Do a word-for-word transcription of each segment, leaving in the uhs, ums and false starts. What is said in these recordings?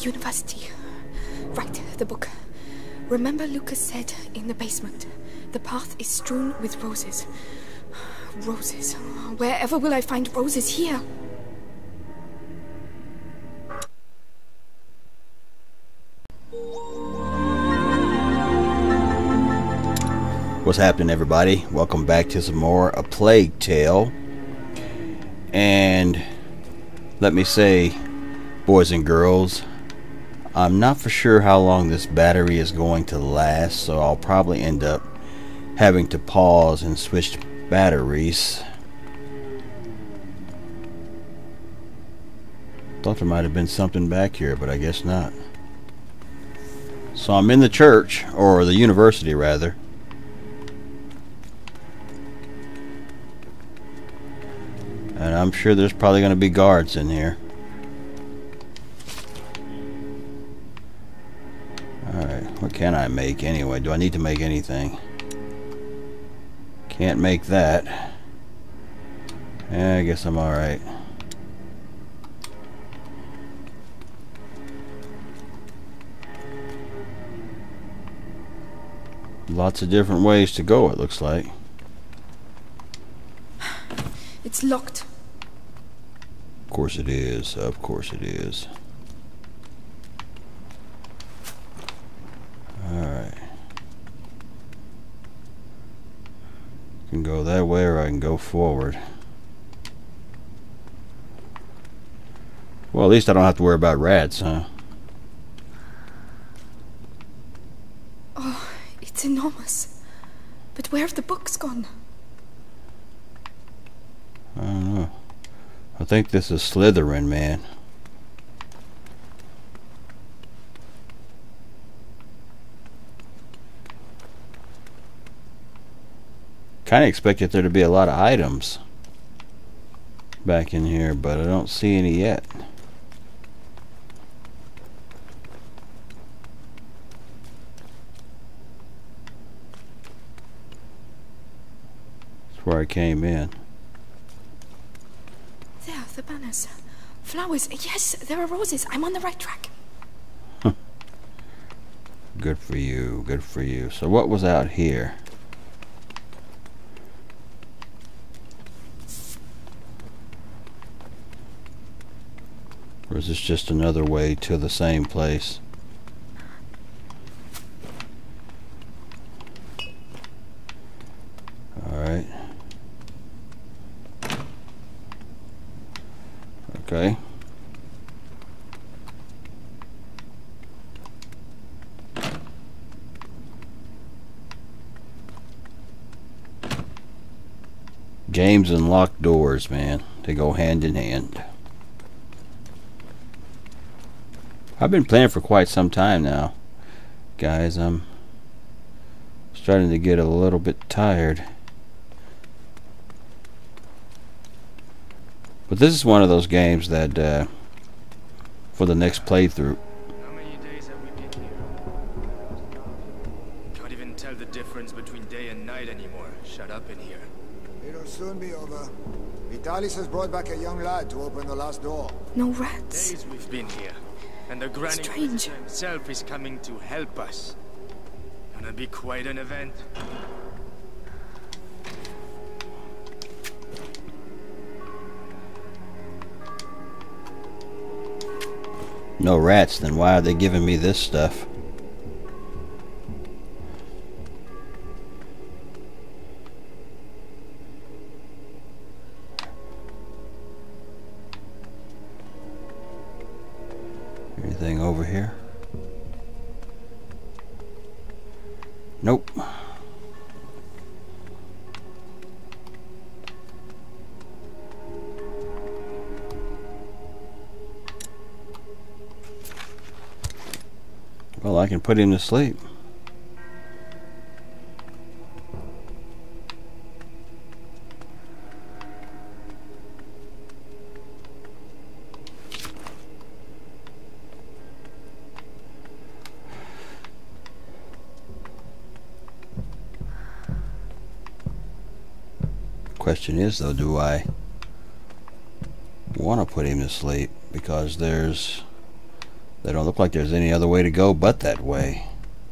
university. Right, the book. Remember Lucas said in the basement, the path is strewn with roses. Roses. Wherever will I find roses here? What's happening, everybody? Welcome back to some more A Plague Tale. And let me say, boys and girls, I'm not for sure how long this battery is going to last, so I'll probably end up having to pause and switch batteries. Thought there might have been something back here, but I guess not. So I'm in the church, or the university rather. And I'm sure there's probably going to be guards in here. Alright, what can I make anyway? Do I need to make anything? Can't make that. Yeah, I guess I'm alright. Lots of different ways to go, it looks like. It's locked. Of course it is. Of course it is. Alright. I can go that way or I can go forward. Well, at least I don't have to worry about rats, huh? Oh, it's enormous. But where have the books gone? I don't know. I think this is Slytherin, man. Kind of expected there to be a lot of items back in here, but I don't see any yet. That's where I came in. There, the banners. Flowers. Yes, there are roses. I'm on the right track. Good for you. Good for you. So what was out here? Or is this just another way to the same place? Alright. Okay. Games and locked doors, man. They go hand in hand. I've been playing for quite some time now, guys. I'm starting to get a little bit tired. But this is one of those games that, uh, for the next playthrough. How many days have we been here? Can't even tell the difference between day and night anymore. Shut up in here. It'll soon be over. Vitalis has brought back a young lad to open the last door. No rats. Days we've been here, and the Grand Strange. Inquisitor himself is coming to help us. Gonna be quite an event. No rats, then why are they giving me this stuff? Anything over here? Nope. Well, I can put him to sleep. Question is, though, do I want to put him to sleep? Because there's They don't look like there's any other way to go but that way.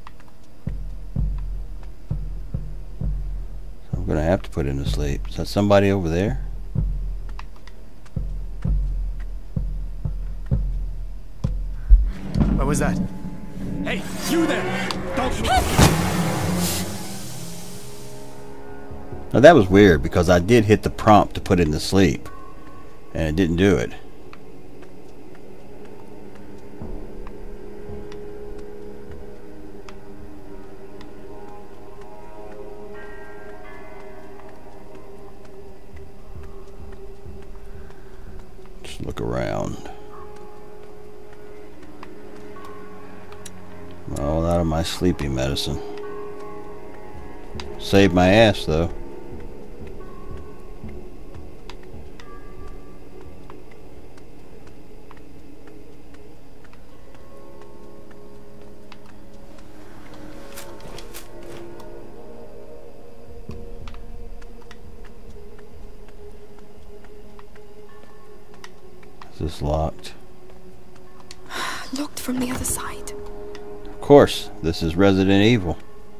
So I'm gonna have to put him to sleep. Is that somebody over there? What was that? Hey, you there! Don't move! Now that was weird because I did hit the prompt to put him to sleep and it didn't do it. Just look around. I'm all out of my sleeping medicine. Saved my ass though. Is this locked? Locked from the other side. Of course, this is Resident Evil.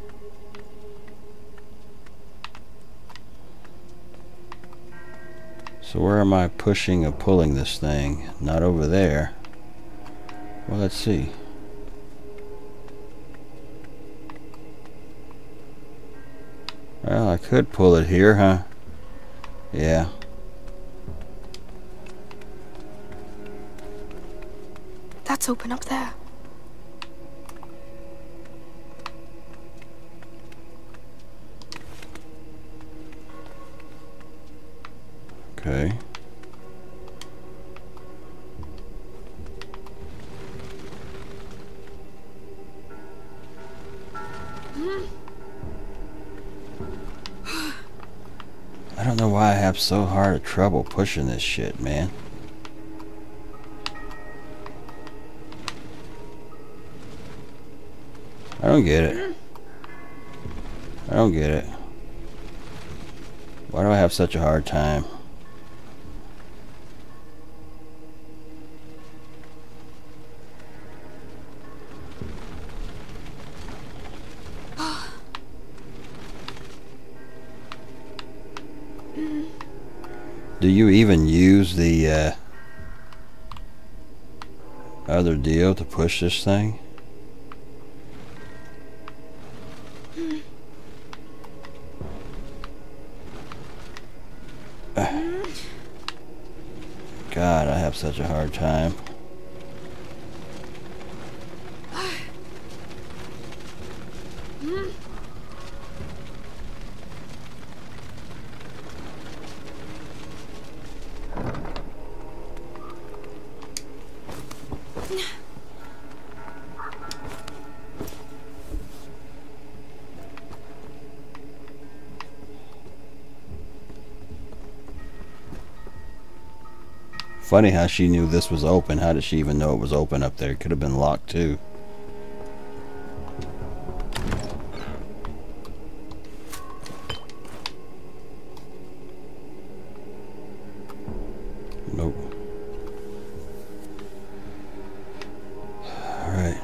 So where am I pushing or pulling this thing? Not over there. Well, let's see. Well, I could pull it here, huh? Yeah. That's open up there. Okay. I don't know why I have so hard of trouble pushing this shit, man. I don't get it. I don't get it. Why do I have such a hard time? Do you even use the uh, other deal to push this thing? God, I have such a hard time. Funny how she knew this was open. How did she even know it was open up there? It could have been locked too. Nope. All right.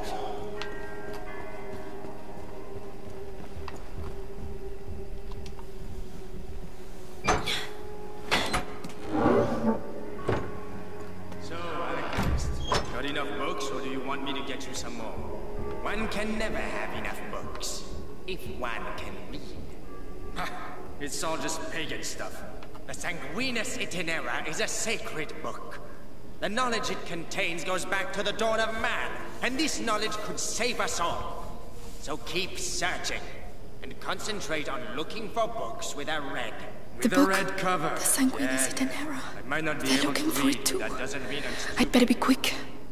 One can never have enough books, if one can read. Ha! It's all just pagan stuff. The Sanguinus Itinera is a sacred book. The knowledge it contains goes back to the dawn of man, and this knowledge could save us all. So keep searching, and concentrate on looking for books with a red. The With book, a red cover. the Sanguinus Yeah. Itinera. I might not be They're able looking to for read, it too. but that doesn't mean I'm stupid. I'd better be quick.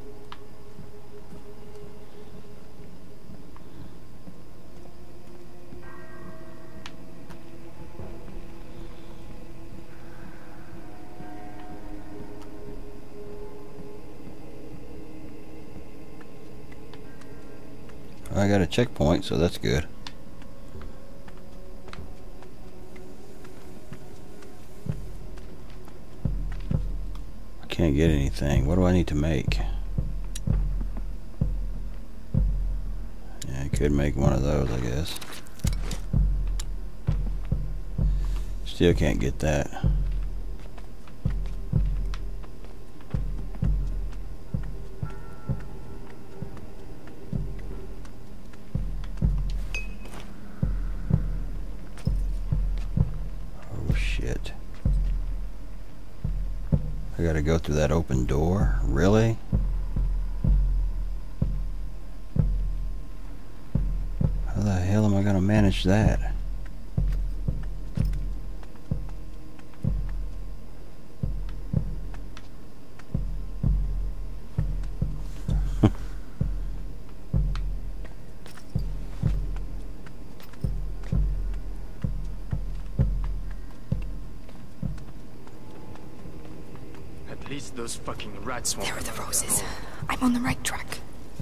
I got a checkpoint, so that's good. I can't get anything. What do I need to make? Could make one of those, I guess. Still can't get that. Oh shit. I gotta go through that open door? Really? How the hell am I gonna manage that? At least those fucking rats won't. There are the roses. I'm on the right track.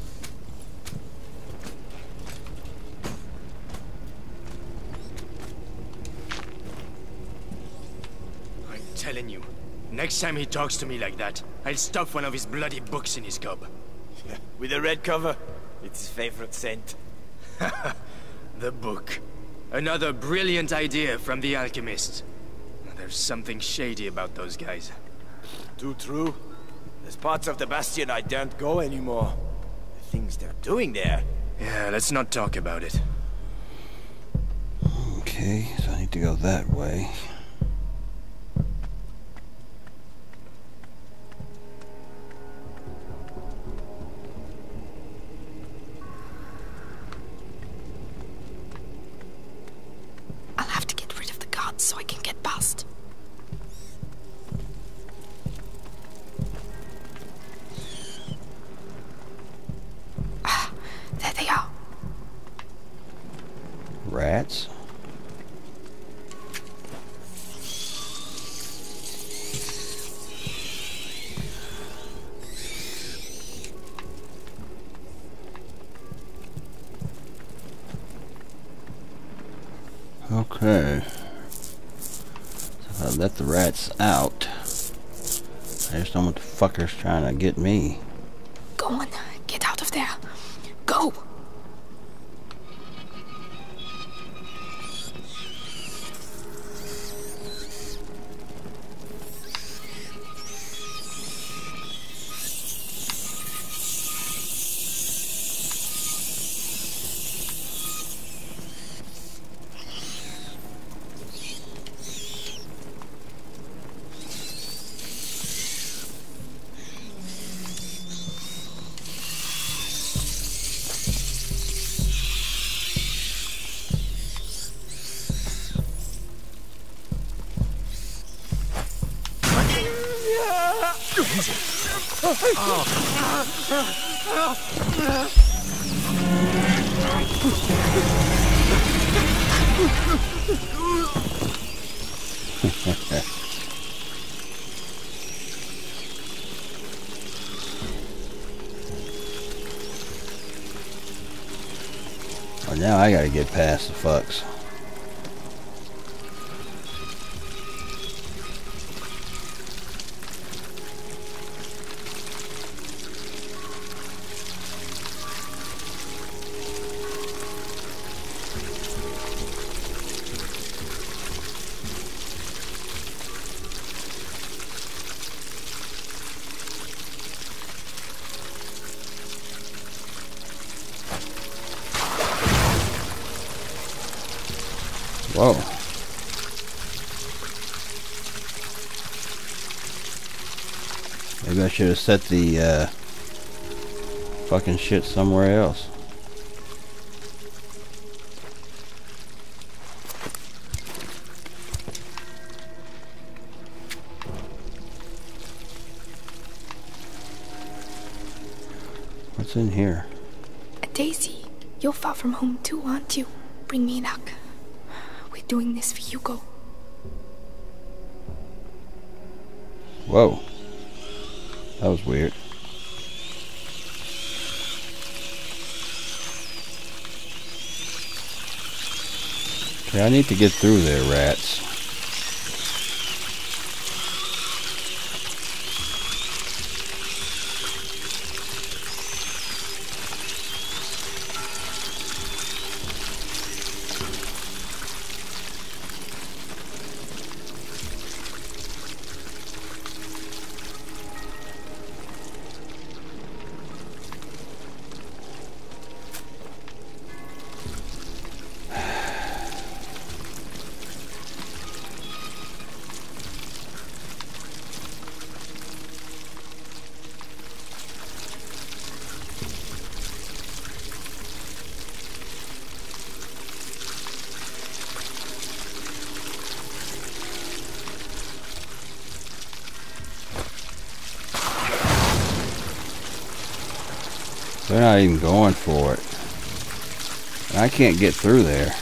I'm telling you, next time he talks to me like that, I'll stuff one of his bloody books in his gob. With a red cover? It's his favorite scent. The book. Another brilliant idea from the alchemist. There's something shady about those guys. Too true. There's parts of the Bastion I daren't go anymore. The things they're doing there. Yeah, let's not talk about it. Okay, so I need to go that way. I'll have to get rid of the guards so I can get past. Ah, there they are. Rats? Okay. So I let the rats out. I just don't want the fuckers trying to get me. Go on, get out of there. Go! Well, now I gotta get past the fucks. Whoa. Maybe I should have set the uh, fucking shit somewhere else. What's in here? A daisy. You're far from home too, aren't you? Bring me luck. We're doing this for Hugo. Whoa. That was weird. Okay, I need to get through there, rats. They're not even going for it. And I can't get through there.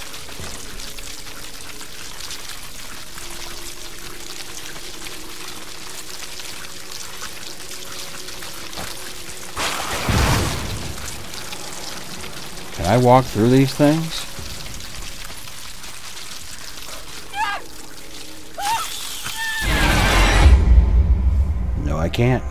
Can I walk through these things? No, I can't.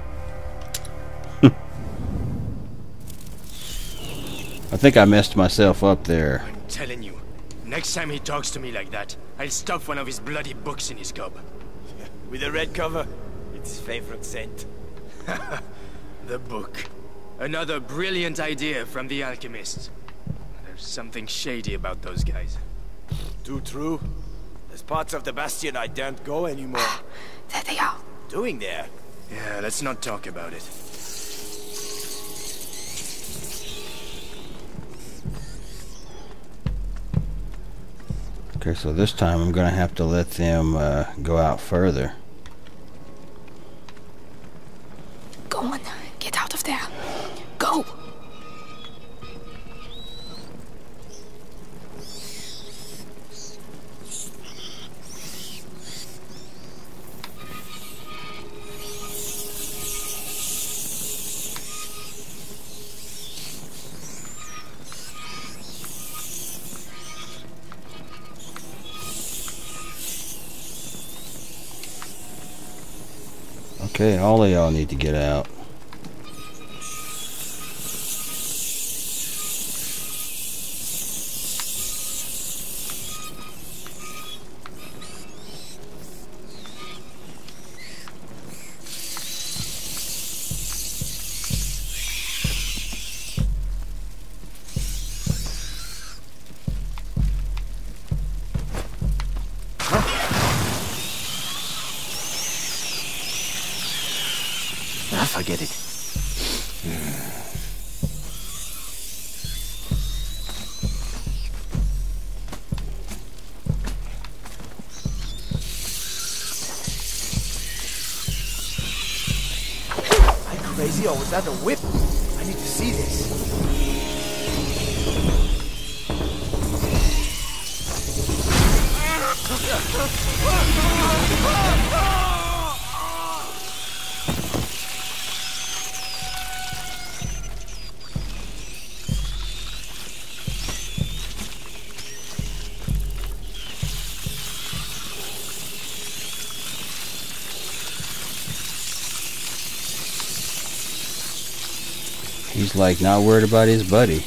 I think I messed myself up there. I'm telling you, next time he talks to me like that, I'll stuff one of his bloody books in his gob. With a red cover, it's his favorite scent. The book. Another brilliant idea from the alchemists. There's something shady about those guys. Too true. There's parts of the Bastion I daren't go anymore. There they are. Doing there? Yeah, let's not talk about it. Okay, so this time I'm gonna have to let them uh, go out further. Go on. Get out of there. Go! Okay, all of y'all need to get out. Forget it. Am I crazy or was that a whip? I need to see this. He's like not worried about his buddy.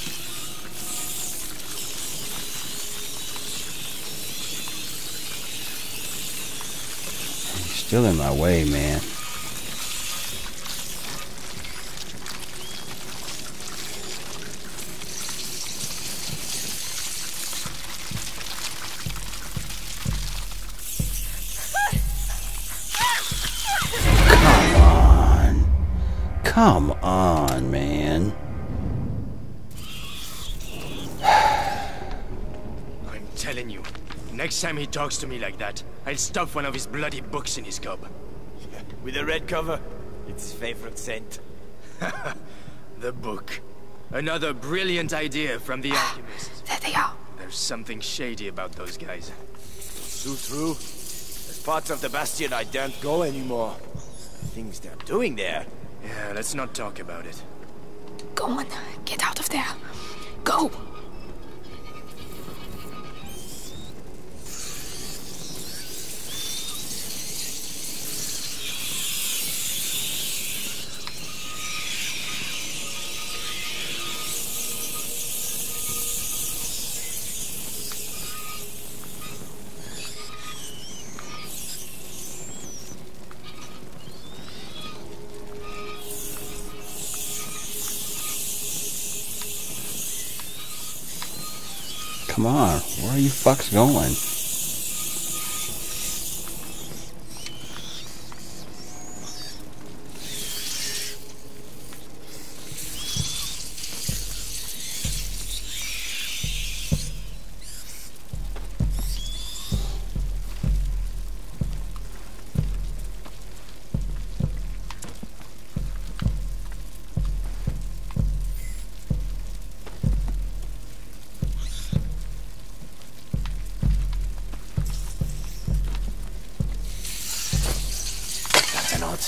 He's still in my way, man. Come on, man. I'm telling you, next time he talks to me like that, I'll stuff one of his bloody books in his gob. With a red cover, it's his favorite scent. The book. Another brilliant idea from the alchemists. There they are. There's something shady about those guys. Too true. There's parts of the Bastion I daren't go anymore. The things they're doing there. Yeah, let's not talk about it. Go on. Get out of there. Go! Come on, where are you fucks going?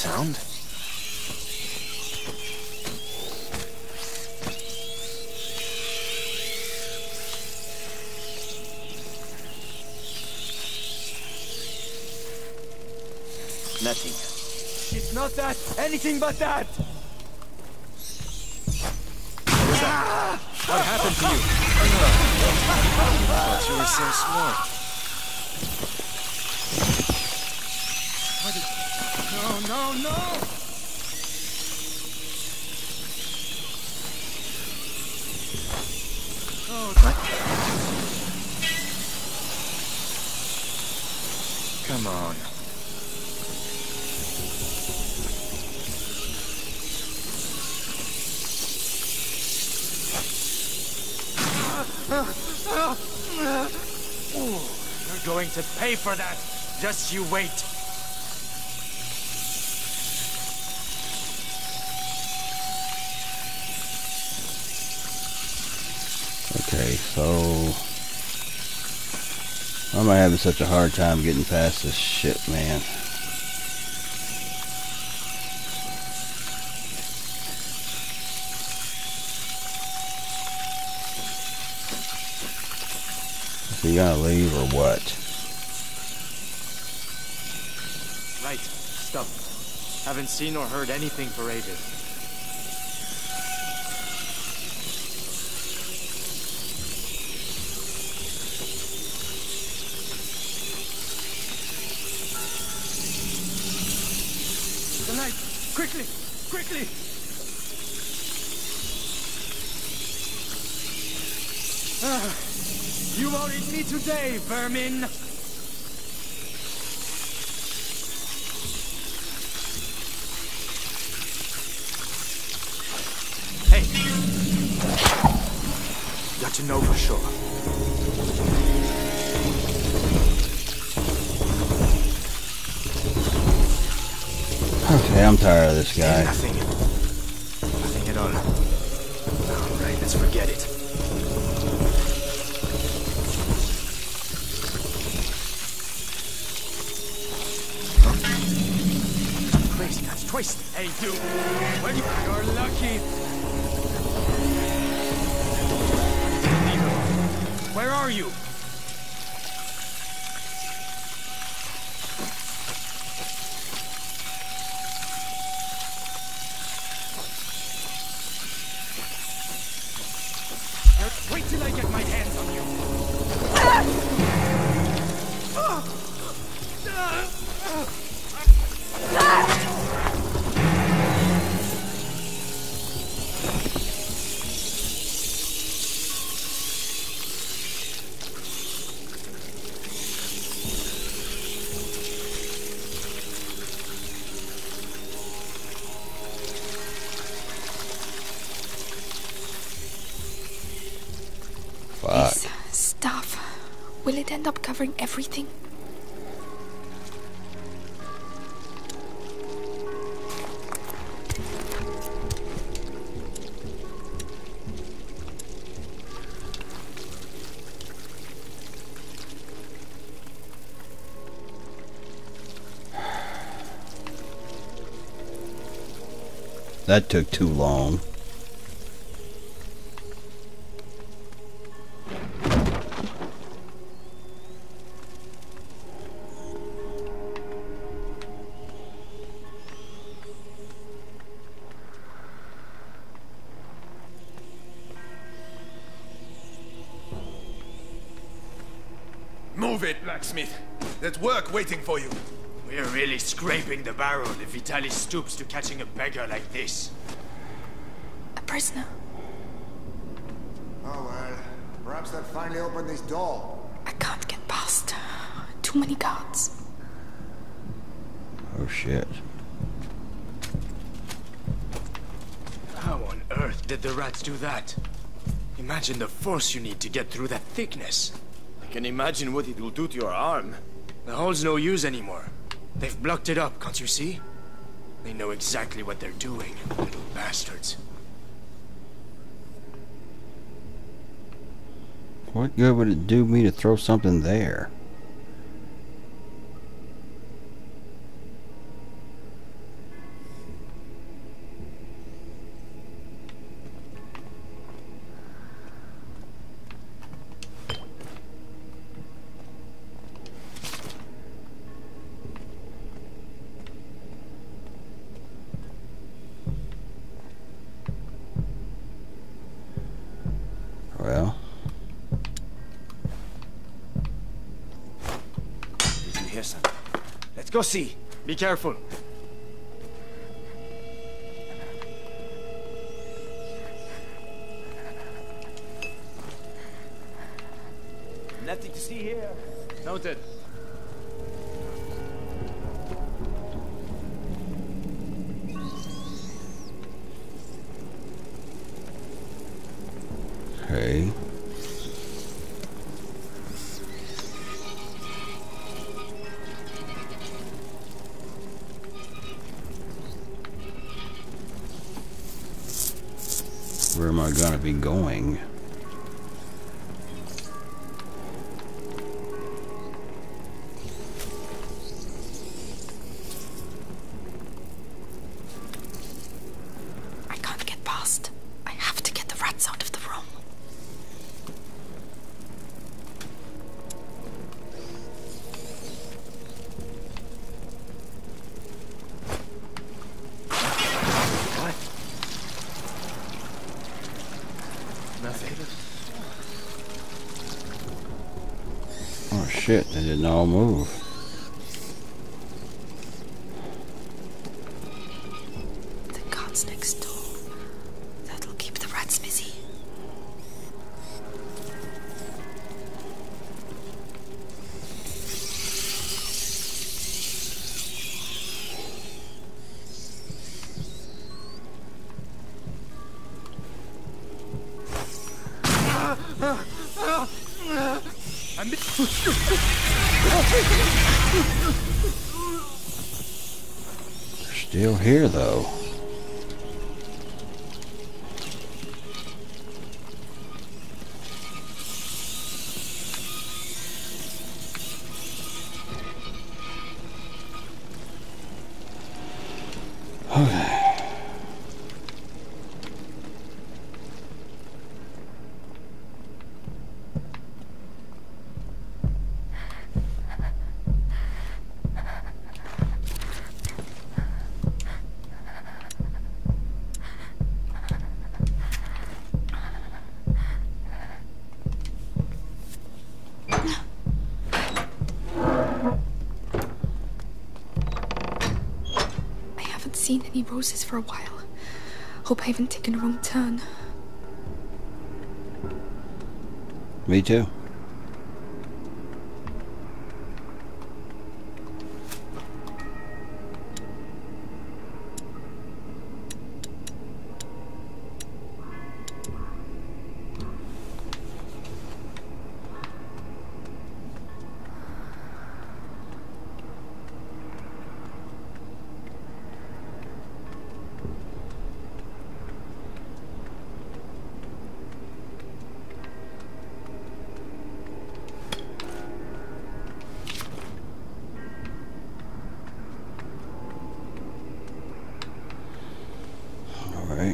sound? Nothing. It's not that. Anything but that. What happened to you? I thought you were so smart. What is... No, no, no! Oh, what? Come on. You're going to pay for that. Just you wait. Okay, so why am I having such a hard time getting past this shit, man? So you gonna leave or what? Right. Stop. Haven't seen or heard anything for ages. The light! Quickly! Quickly! Ah, you won't eat me today, vermin! Hey! Got to know for sure. Okay, I'm tired of this guy. Nothing. Nothing at all. Alright, let's forget it. Huh? Crazy, that's twisted. Hey, dude. When you... You're lucky. Where are you? Wait till I get my hands on you. Fuck. This stuff, will it end up covering everything? That took too long. Move it, blacksmith. There's work waiting for you. We're really scraping the barrel if Vitalis stoops to catching a beggar like this. A prisoner. Oh well, perhaps they'll finally open this door. I can't get past. Too many guards. Oh shit. How on earth did the rats do that? Imagine the force you need to get through that thickness. I can imagine what it will do to your arm. The hole's no use anymore. They've blocked it up, can't you see? They know exactly what they're doing, little bastards. What good would it do me to throw something there? go see. Be careful. Nothing to see here. Noted. Okay. Where am I gonna be going? I can't get past. I have to get the rats out of the room. What? Nothing. Oh shit, they didn't all move. The guards next door. That'll keep the rats busy. They're still here though. Okay. I haven't seen any roses for a while. Hope I haven't taken a wrong turn. Me too. Alright.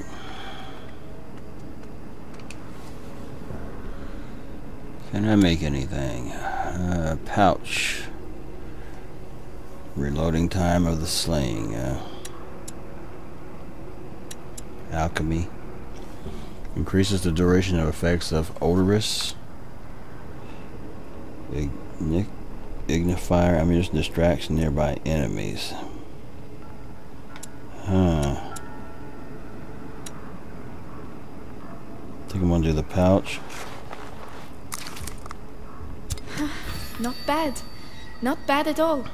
Can I make anything? Uh, pouch. Reloading time of the sling. Uh, alchemy. Increases the duration of effects of odorous. Igni ignifier ammunition distracts nearby enemies. Huh. I think I'm gonna do the pouch. Not bad. Not bad at all.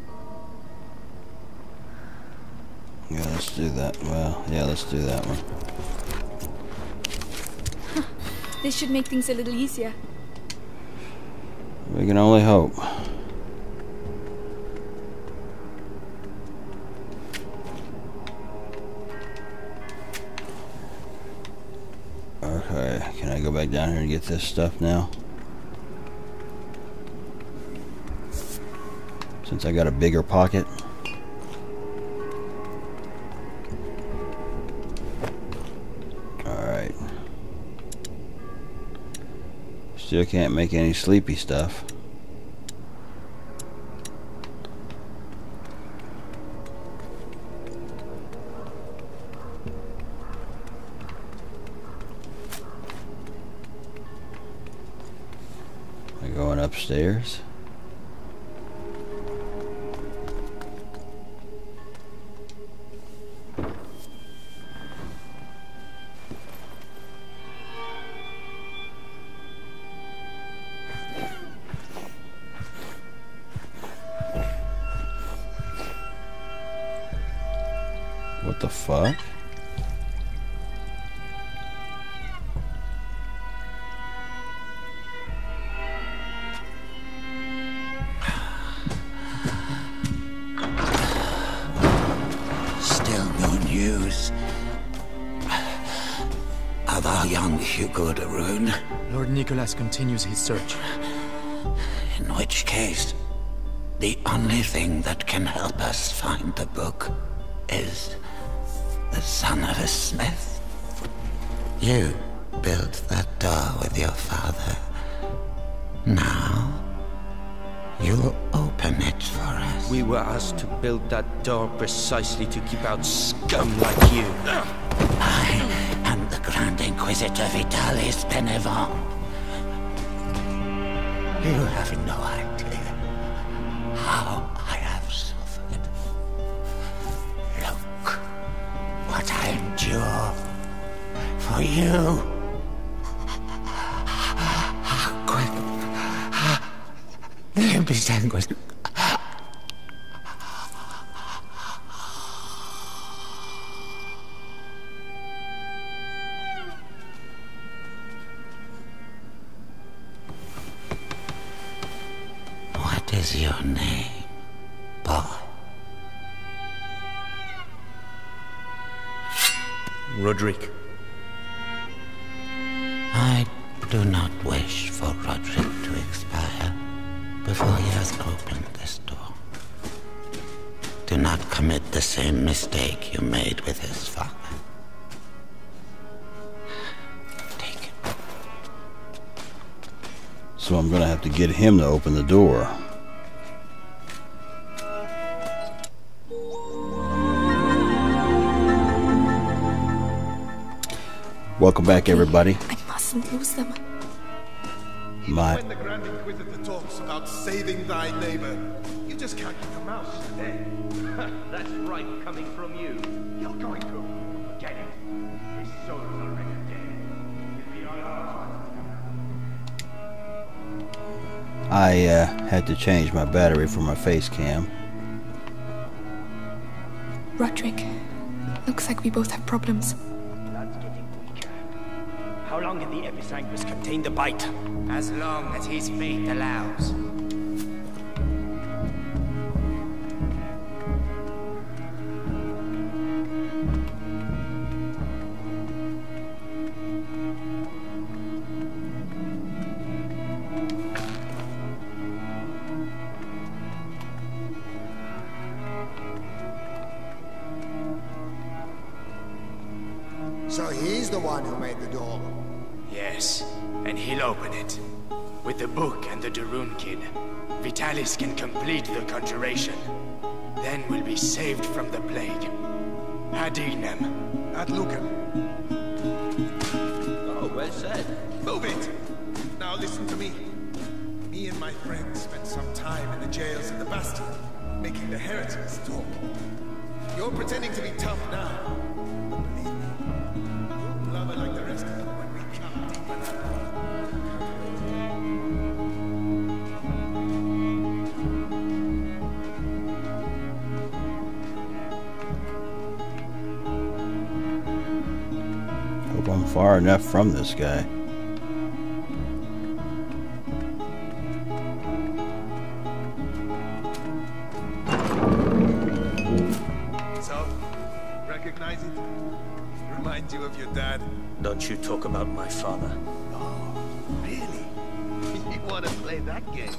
Yeah, let's do that. Well, yeah, let's do that one. This should make things a little easier. We can only hope. Okay, can I go back down here and get this stuff now? Since I got a bigger pocket. Alright. Still can't make any sleepy stuff. Am I going upstairs? What the fuck? Still no news of our young Hugo de Rune. Lord Nicholas continues his search. In which case, the only thing that can help us find the book is the son of a smith. You built that door with your father. Now, you'll open it for us. We were asked to build that door precisely to keep out scum like you. I am the Grand Inquisitor Vitalis Benevent. You have no idea how I have suffered. Look what I endure for you. Quick. Be sanguine. What is your name, boy? Rodric. I do not wish for Rodric to expire before he has opened this door. Do not commit the same mistake you made with his father. Take it. So I'm gonna have to get him to open the door. Welcome back, everybody. I mustn't lose them. My When the Grand Inquisitor talks about saving thy neighbor, you just can't keep your mouth shut. That's right, coming from you. You're going to. Get it. His soul's already dead. It'll be all ours. I uh, had to change my battery for my face cam. Rodric, looks like we both have problems. Blood's getting weaker. How long can the Episanguis contain the bite? As long as his fate allows. So he's the one who made the door. Yes, and he'll open it. With the book and the de Rune kid, Vitalis can complete the conjuration. Then we'll be saved from the plague. Ad ignem. Ad lucem. Oh, well said. Move it! Now listen to me. Me and my friends spent some time in the jails of the Bastion, making the heretics talk. You're pretending to be tough now, but believe me, you'll blubber like the rest of them when we come deep enough. Hope I'm far enough from this guy. So, recognize it? Remind you of your dad? Don't you talk about my father. Oh, really? You want to play that game?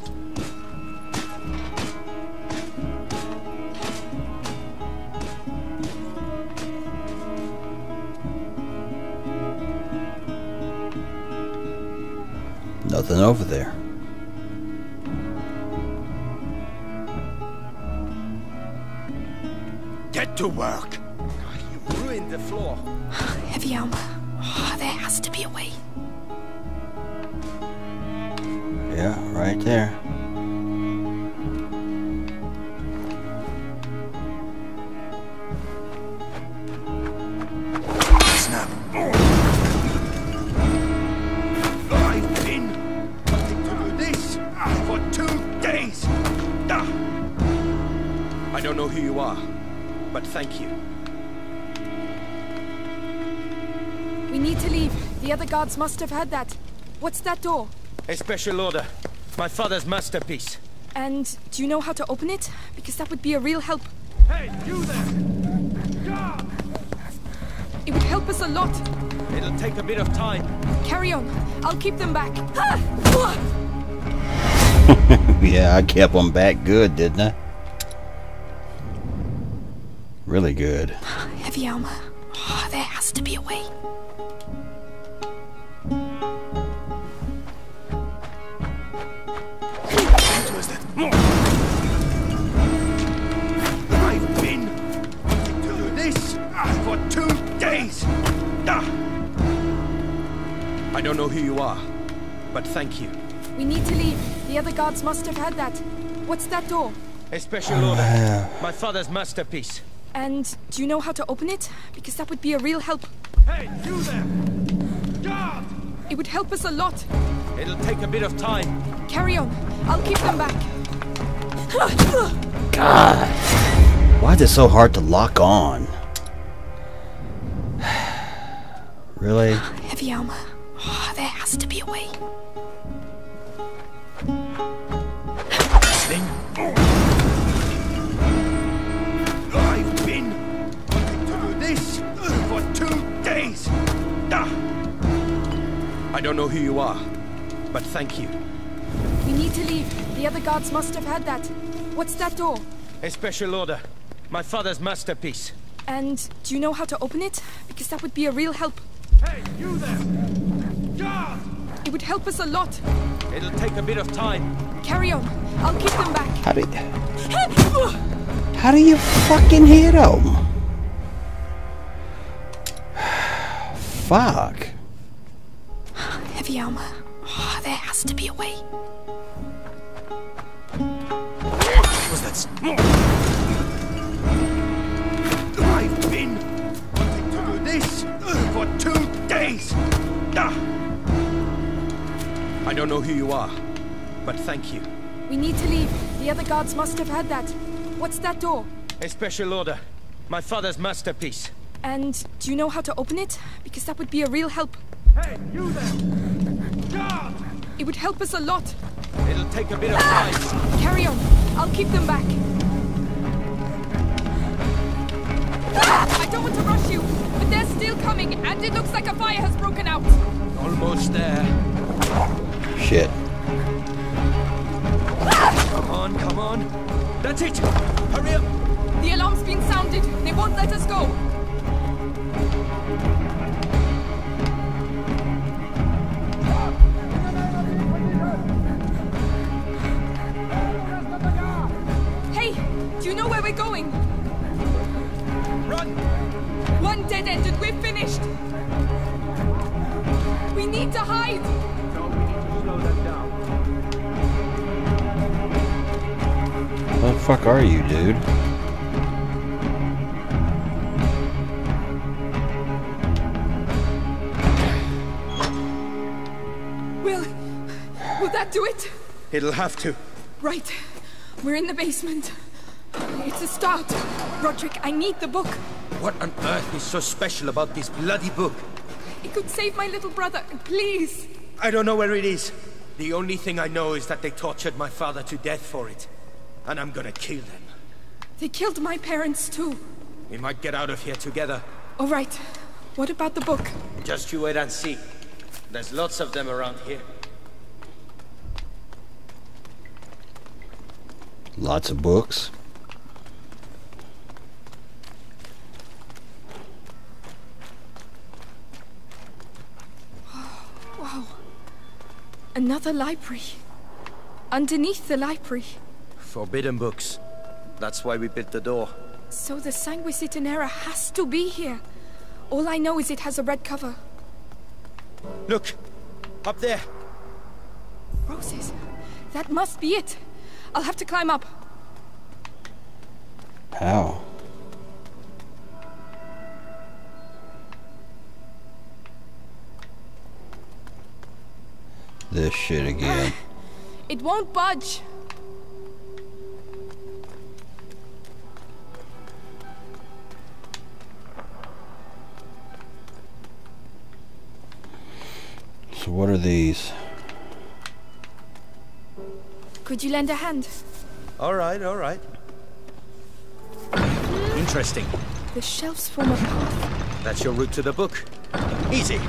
Nothing over there. Get to work! You've ruined the floor. Heavy armor. Oh, there has to be a way. Yeah, right there. Snap! I've been wanting to do this for two days. Ah. I don't know who you are, but thank you. We need to leave. The other guards must have heard that. What's that door? A special order. My father's masterpiece. And do you know how to open it? Because that would be a real help. Hey, you there! Guard! It would help us a lot. It'll take a bit of time. Carry on. I'll keep them back. Yeah, I kept them back good, didn't I? Really good. Heavy armor. Oh, there has to be a way. What was that? I've been wanting to do this for two days. I don't know who you are, but thank you. We need to leave. The other guards must have heard that. What's that door? A special order. My father's masterpiece. And do you know how to open it? Because that would be a real help. Hey, you there! Guard! It would help us a lot. It'll take a bit of time. Carry on. I'll keep them back. God. Why is it so hard to lock on? Really? Heavy armor. Oh, there has to be a way. Thing. I've been wanting to do this for two days. I don't know who you are, but thank you. We need to leave. The other guards must have heard that. What's that door? A special order. My father's masterpiece. And do you know how to open it? Because that would be a real help. Hey, you there! Guard! It would help us a lot. It'll take a bit of time. Carry on. I'll keep them back. How do How do you fucking hit them? Fuck. Heavy armor. Oh, there has to be a way. What was that? I've been wanting to do this for two days. I don't know who you are, but thank you. We need to leave. The other guards must have heard that. What's that door? A special order. My father's masterpiece. And do you know how to open it? Because that would be a real help. Hey, you there! Guard! It would help us a lot. It'll take a bit of time. Carry on. I'll keep them back. I don't want to rush you, but they're still coming, and it looks like a fire has broken out. Almost there. Shit. Come on, come on. That's it. Hurry up. The alarm's been sounded. They won't let us go. Hey, do you know where we're going? Run. One dead end and we're finished. We need to hide. No, we need to slow them down. What the fuck are you, dude? Will... will that do it? It'll have to. Right. We're in the basement. It's a start. Rodric, I need the book. What on earth is so special about this bloody book? It could save my little brother. Please. I don't know where it is. The only thing I know is that they tortured my father to death for it. And I'm gonna kill them. They killed my parents too. We might get out of here together. All right. What about the book? Just you wait and see. There's lots of them around here. Lots of books. Wow. Another library. Underneath the library. Forbidden books. That's why we built the door. So the Sanguis Itinera has to be here. All I know is it has a red cover. Look! Up there! Roses. That must be it. I'll have to climb up. How? This shit again. It won't budge. what are these? Could you lend a hand? All right, all right. Interesting. The shelves form a path. That's your route to the book. Easy.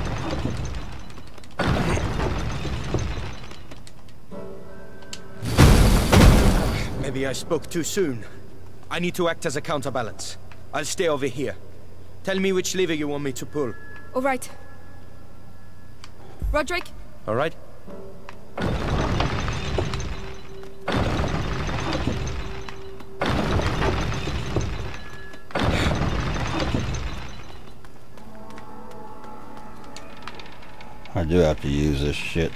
Maybe I spoke too soon. I need to act as a counterbalance. I'll stay over here. Tell me which lever you want me to pull. All right. Rodric? All right? I do have to use this shit.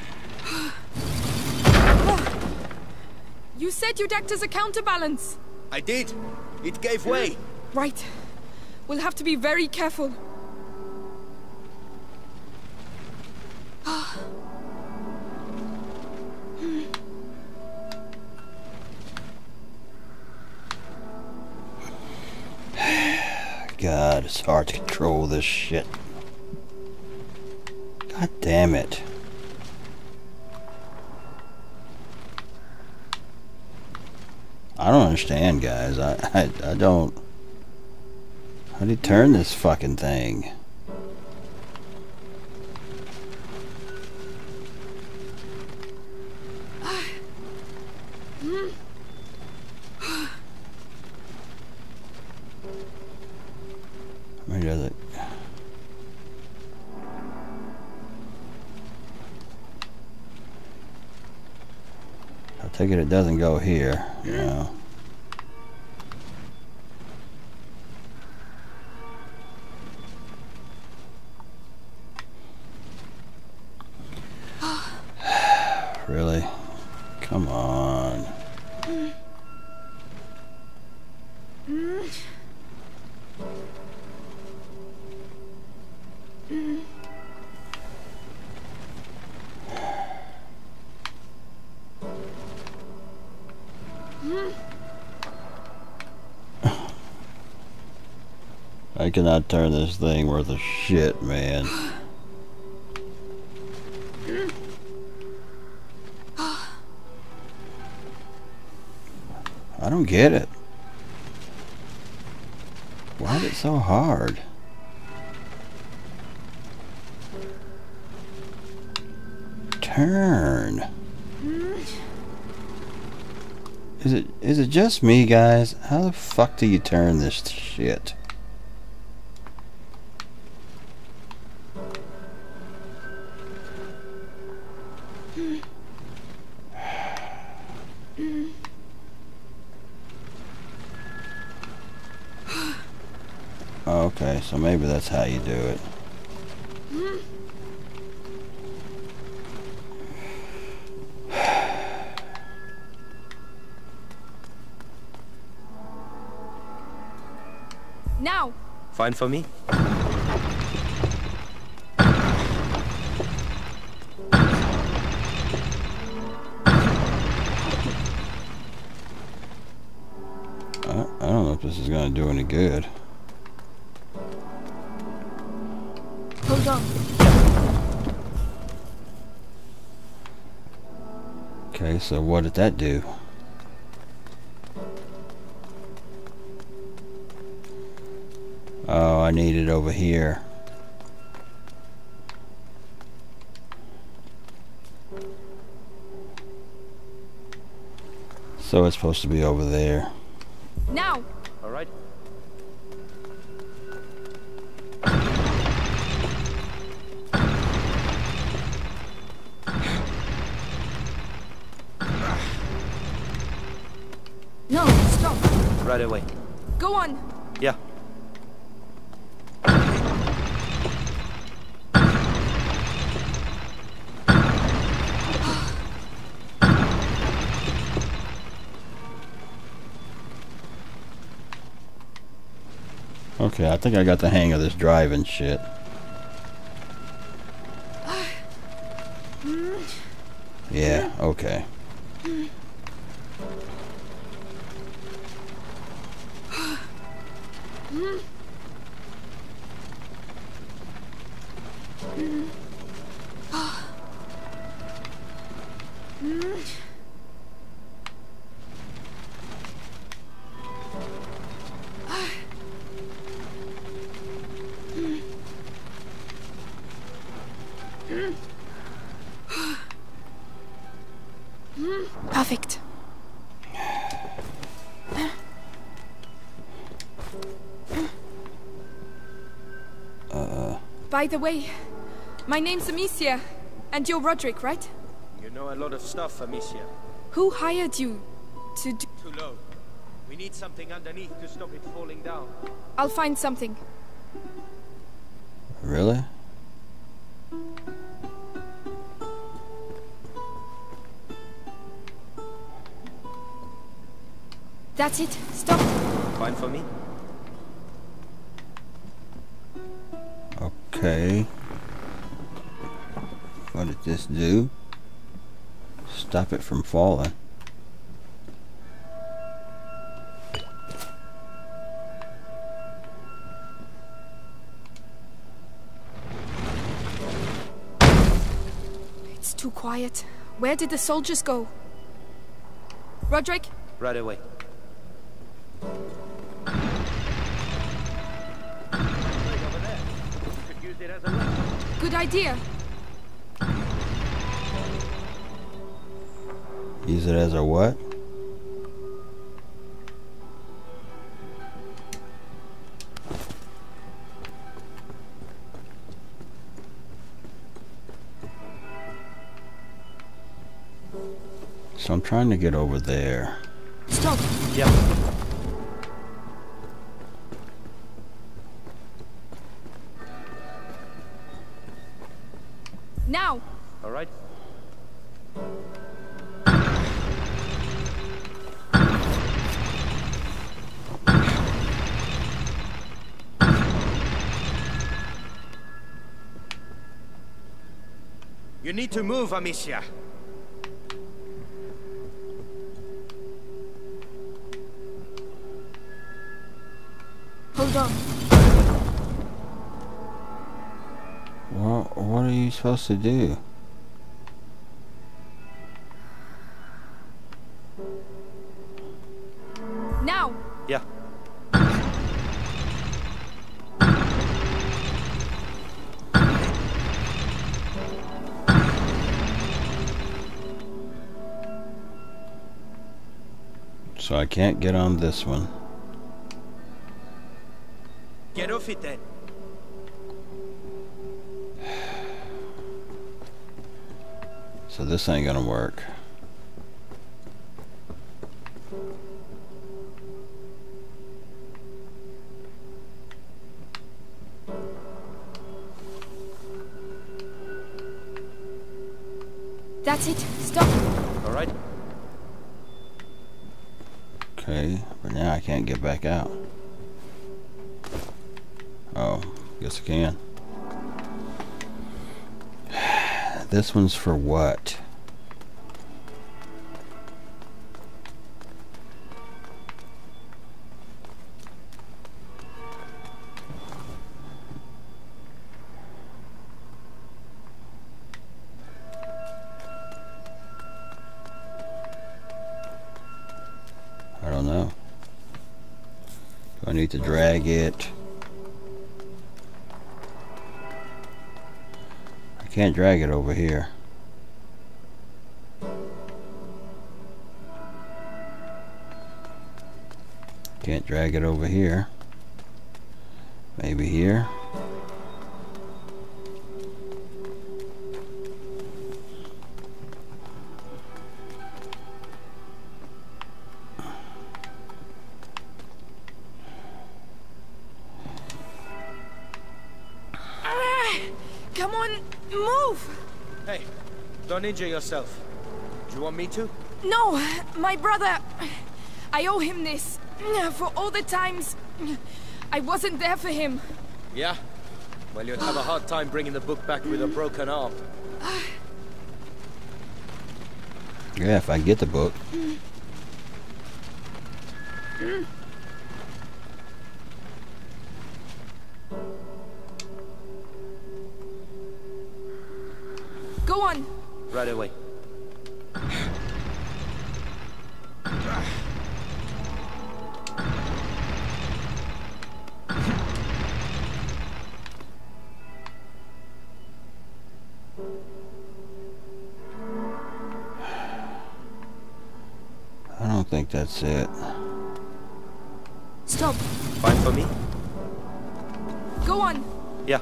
You said you'd act as a counterbalance. I did. It gave way. Right. We'll have to be very careful. God, it's hard to control this shit. God damn it. I don't understand, guys. I, I, I don't... How do you turn this fucking thing? Where does it? I take it it doesn't go here, you know. Really? Come on. I cannot turn this thing worth a shit, man. I don't get it. Why is it so hard? Turn. Is it is it just me, guys? How the fuck do you turn this shit? Okay, so maybe that's how you do it. Now. Fine for me. I, I don't know if this is gonna do any good. Hold on. Okay, so what did that do? Oh, I need it over here. So it's supposed to be over there. Now. All right. No, stop. Right away. Go on. Yeah. Okay, I think I got the hang of this driving shit. Yeah, okay. Perfect. Uh. By the way, my name's Amicia, and you're Rodric, right? You know a lot of stuff, Amicia. Who hired you to do... Too low. We need something underneath to stop it falling down. I'll find something. Really? That's it. Stop. Fine for me? Okay. What did this do? Stop it from falling. It's too quiet. Where did the soldiers go? Rodric? Right away. Good idea. Use it as a what? So I'm trying to get over there. Stop. Yeah. Now. All right. You need to move, Amicia. Hold on. What, what are you supposed to do? Now. Yeah. So I can't get on this one. Get off it then. So this ain't gonna work. That's it. Stop. All right. Okay, but now I can't get back out. Oh, guess I can. This one's for what? I don't know. Do I need to drag it? I can't drag it over here. Can't drag it over here. Maybe here. Come on, move! Hey, don't injure yourself. Do you want me to? No, my brother. I owe him this. For all the times I wasn't there for him. Yeah? Well, you'd have a hard time bringing the book back with a broken arm. Yeah, if I get the book. Go on. Right away. think that's it. Stop. Fine for me? Go on. Yeah.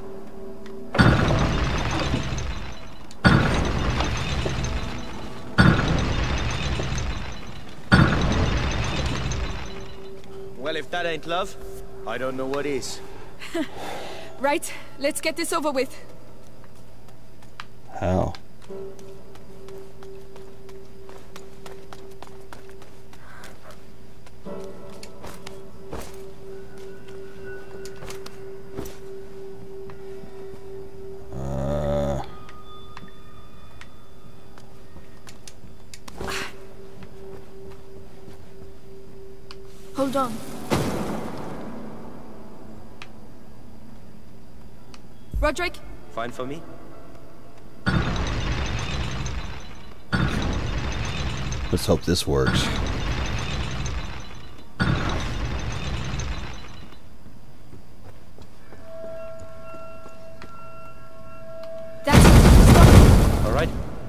Well, if that ain't love, I don't know what is. Right, let's get this over with. How? Uh... Hold on. Rodric? Fine for me? Let's hope this works. That's it. Stop. All right.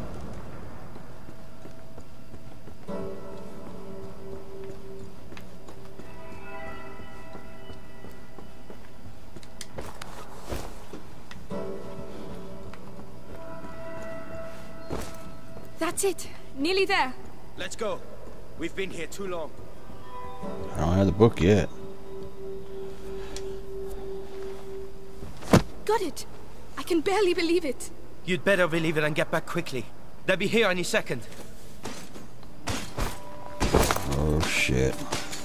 That's it. Nearly there. Let's go. We've been here too long. I don't have the book yet. Got it. I can barely believe it. You'd better believe it and get back quickly. They'll be here any second. Oh shit.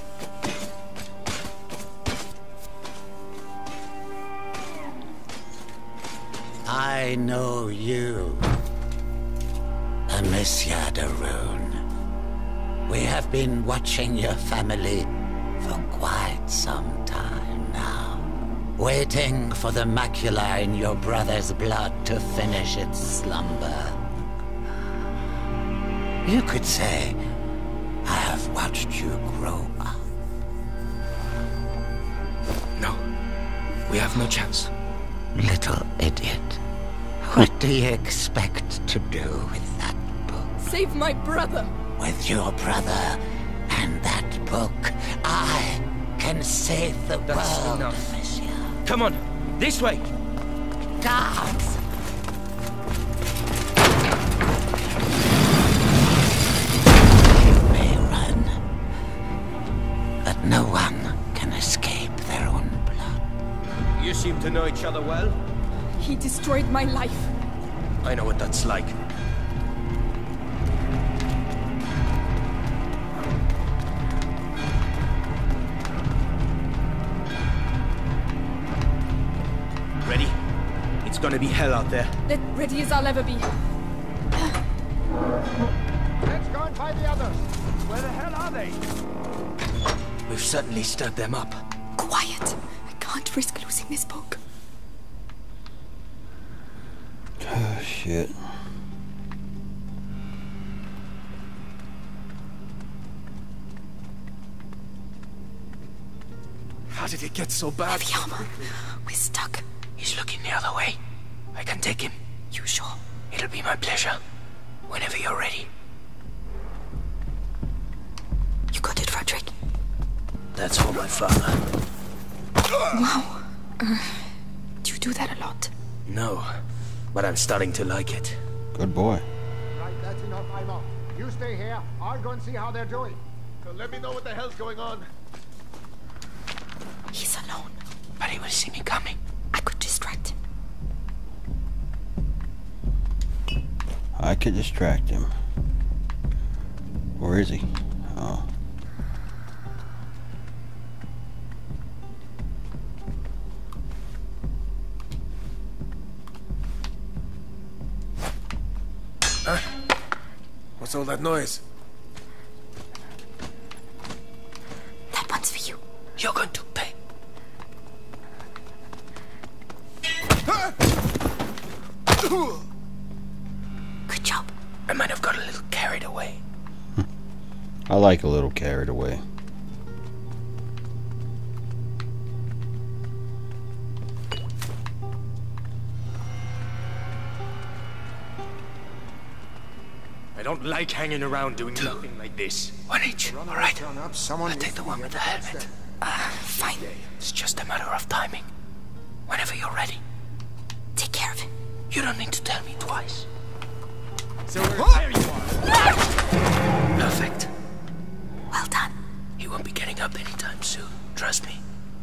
I know you, Amicia de Rune. We have been watching your family for quite some time now, waiting for the macula in your brother's blood to finish its slumber. You could say, I have watched you grow up. No, we have no chance. Little idiot. What do you expect to do with that book? Save my brother. With your brother and that book, I can save the That's world, enough. Amicia. Come on, this way. Guards! You may run, but no one can escape their own blood. You seem to know each other well. He destroyed my life. I know what that's like. Ready? It's gonna be hell out there. Let ready as I'll ever be. Let's go and find the others. Where the hell are they? We've certainly stirred them up. Quiet. I can't risk losing this book. Oh shit. How did it get so bad? Heavy armor. We're stuck. He's looking the other way. I can take him. You sure? It'll be my pleasure. Whenever you're ready. You got it, Rodric. That's for my father. Wow. Uh, do you do that a lot? No, but I'm starting to like it. Good boy. Right, that's enough. I'm off. You stay here. I'll go and see how they're doing. So let me know what the hell's going on. He's alone. But he will see me coming. I could distract him. I could distract him. Where is he? Oh. Huh? What's all that noise? That one's for you. You're going to pay. Good job. I might have got a little carried away. I like a little carried away. I don't like hanging around doing Two. nothing like this. One each, alright? I'll take the one with the helmet. Uh, fine. It's just a matter of timing. Whenever you're ready. Take care of him. You don't need to tell me twice. So there you are. Perfect. Well done. He won't be getting up anytime soon. Trust me.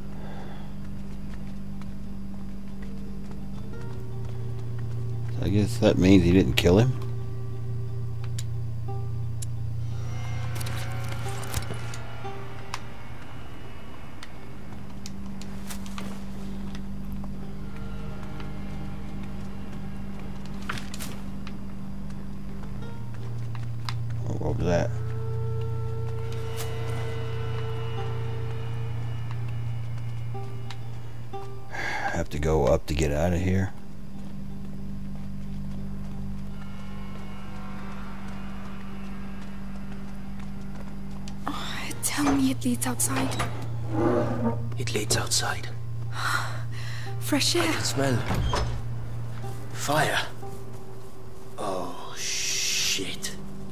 I guess that means he didn't kill him. What was that? Have to go up to get out of here. Oh, tell me it leads outside. It leads outside. Fresh air. I can smell fire. Oh, shit.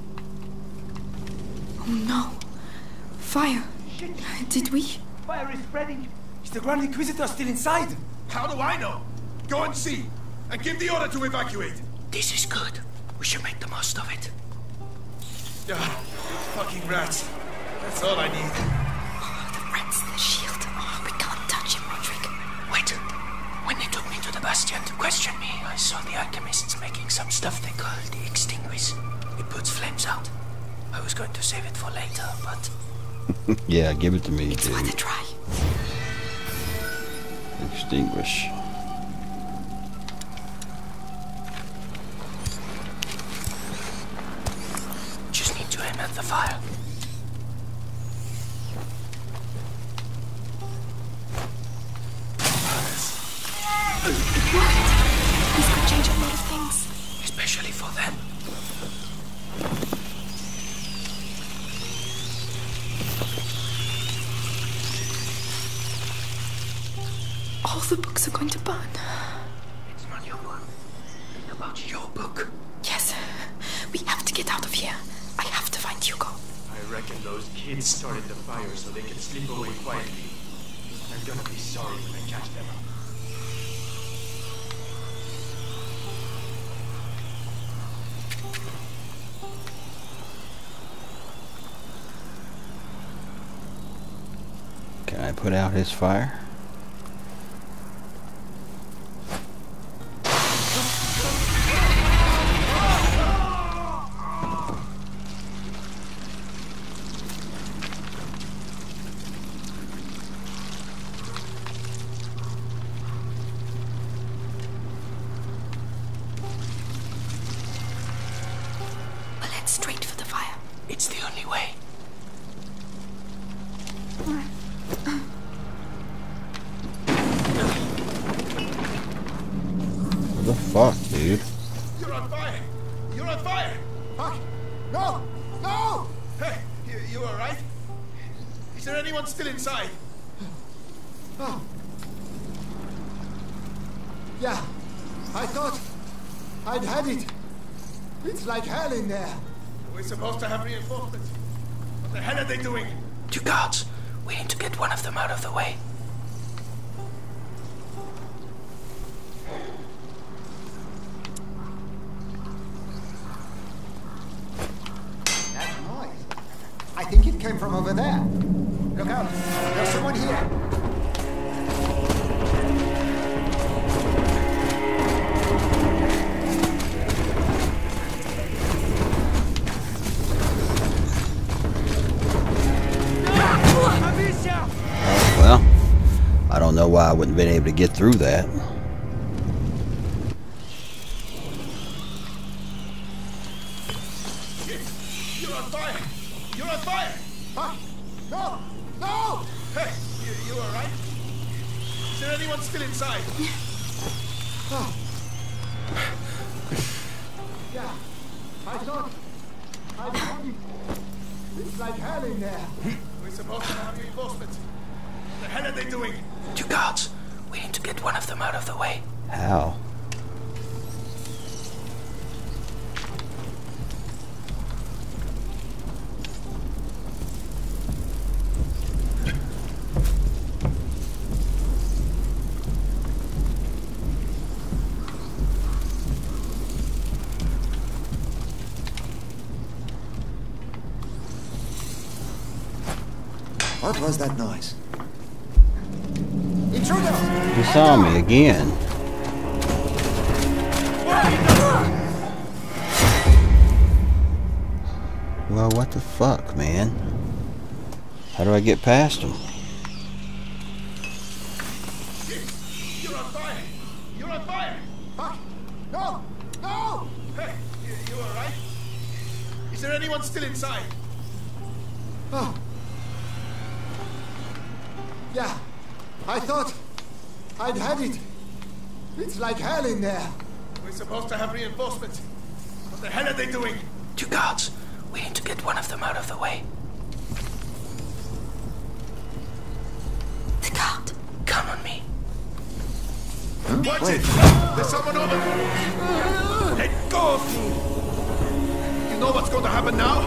Oh no. Fire. Did we? Fire is spreading. Is the Grand Inquisitor still inside? How do I know? Go and see, and give the order to evacuate. This is good. We should make the most of it. Ah, fucking rats. That's all I need. Oh, the rats, the shield. Oh, we can't touch him, Rodric. Wait. When they took me to the Bastion to question me, I saw the alchemists making some stuff they call the Extinguish. It puts flames out. I was going to save it for later, but... Yeah, give it to me, it's dude. worth a try. Extinguish. Just need to aim at the fire. What? This could change a lot of things. Especially for them. All the books are going to burn. It's not your book. Think about your book. Yes. We have to get out of here. I have to find Hugo. I reckon those kids started the fire so they can slip away quietly. I'm gonna be sorry when I catch them. Can I put out his fire? Well, head straight for the fire. It's the only way. What the fuck, dude? You're on fire! You're on fire! Fuck! No! No! Hey, you, you alright? Is there anyone still inside? Oh. Yeah, I thought I'd had it. It's like hell in there. We're supposed to have reinforcements. What the hell are they doing? Two guards. We need to get one of them out of the way. That noise. I think it came from over there. Look out. There's someone here. Well, I don't know why I wouldn't have been able to get through that. You're on fire! You're on fire! Fuck! No! No! Hey, you, you alright? Is there anyone still inside? Oh. Yeah, I thought I'd had it. It's like hell in there. We're supposed to have reinforcements. What the hell are they doing? Two guards. We need to get one of them out of the way. How? What was that noise? Intruder! He saw me again. Well, what the fuck, man? How do I get past him? You're on fire! You're on fire! Fuck! No! No! Hey, you, you alright? Is there anyone still inside? Oh. Yeah. I thought I'd had it. It's like hell in there. We're supposed to have reinforcements. What the hell are they doing? Two guards. We need to get one of them out of the way. The guard. Come on me. Huh? Watch Wait. it! There's someone over there! Let go of me! You know what's going to happen now?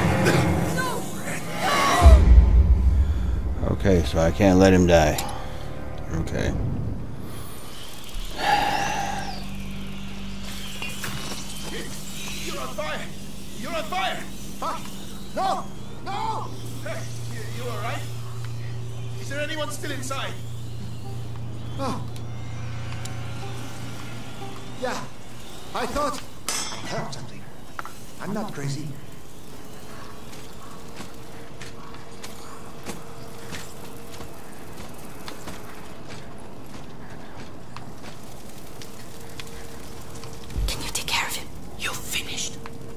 Okay, so I can't let him die. Okay. You're on fire! You're on fire! Fuck! No! No! Hey, you, you alright? Is there anyone still inside? Oh. Yeah. I thought I heard something. I'm not crazy. Can you take care of him? You're finished.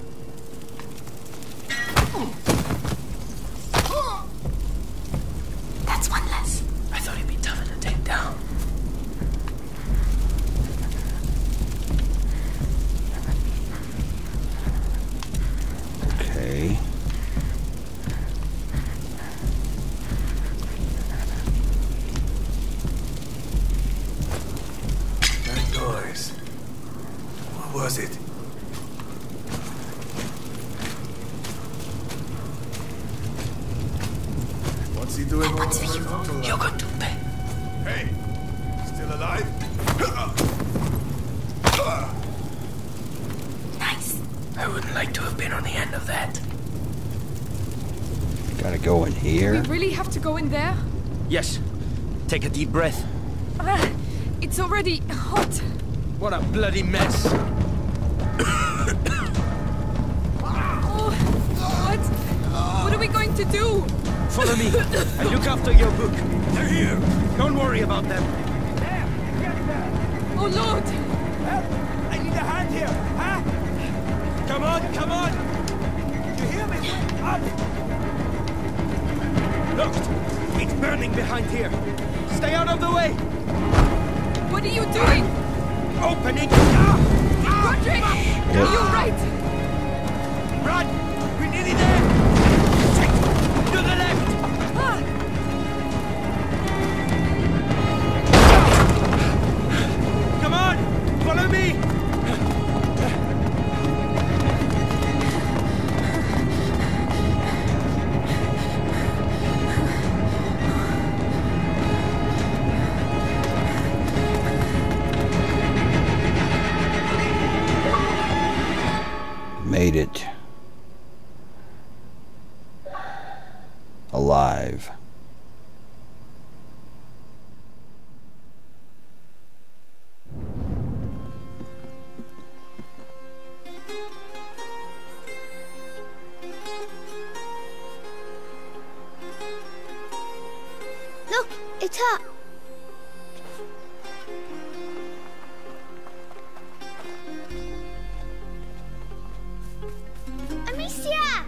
That's one less. I thought he'd be tougher to take down. Okay. That noise. What was it? What's he doing over there? You're going to pay. Hey, still alive? Nice. I wouldn't like to have been on the end of that. Gotta go in We here. really have to go in there? Yes. Take a deep breath. Ah, it's already hot. What a bloody mess. Oh, what? What are we going to do? Follow me and look after your book. They're here. Don't worry about them. There, get there. Oh, Lord. Help! I need a hand here. Huh? Come on, come on. You hear me? Up. Look, it's burning behind here. Stay out of the way. What are you doing? Opening. Ah! Rodric! Are you right? Run! We're nearly there. To the left. Ah. Come on, follow me. Made it. Alive. Look, it's her. Amicia!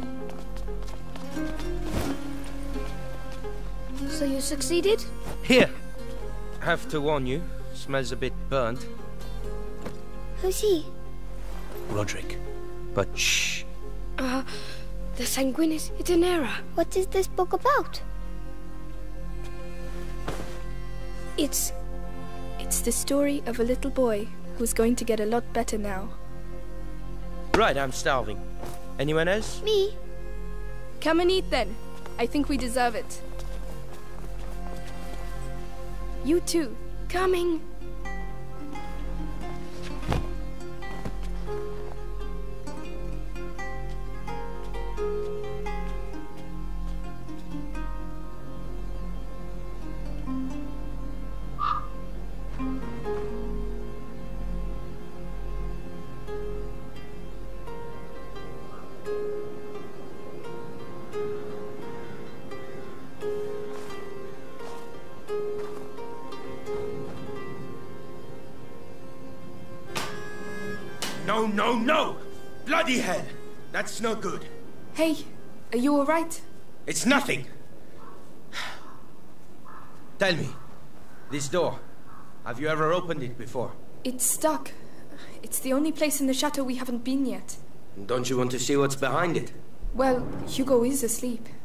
So you succeeded? Here. Have to warn you, smells a bit burnt. Who's he? Rodric. But shh. Uh, the Sanguinis Itinera. What is this book about? It's... It's the story of a little boy who's going to get a lot better now. Right, I'm starving. Anyone else? Me? Come and eat then. I think we deserve it. You too. Coming. no, no! Bloody hell! That's no good. Hey, are you alright? It's nothing! Tell me, this door, have you ever opened it before? It's stuck. It's the only place in the chateau we haven't been yet. Don't you want to see what's behind it? Well, Hugo is asleep.